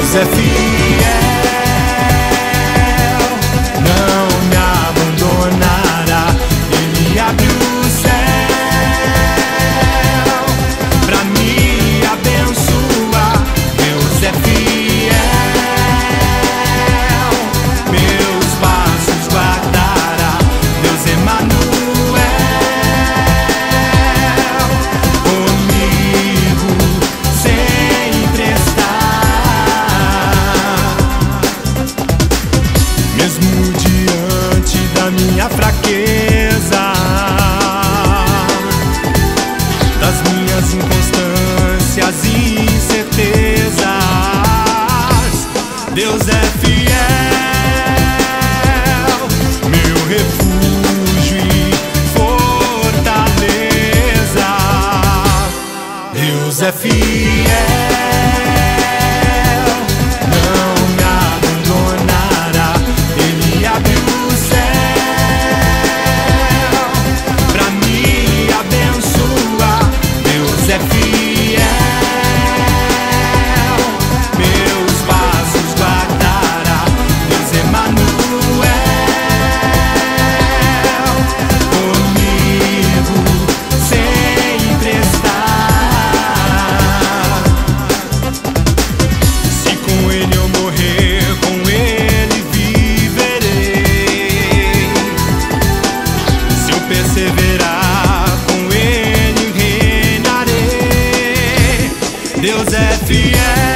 Deus é fiel, não me abandonará. Ele abriu o céu pra me abençoar. Deus é fiel, meus passos guardará. Deus Emanuel, comigo sempre está. Mesmo diante da minha fraqueza, das minhas inconstâncias e incertezas, Deus é fiel, meu refúgio e fortaleza. Deus é fiel, não me abandonará. Ele abriu o céu pra me abençoar. Deus é fiel, meus passos guardará. Deus Emanuel, comigo sempre está. Se com Ele eu morrer, com Ele viverei. Se eu perseverar, com Ele reinarei. Deus é fiel.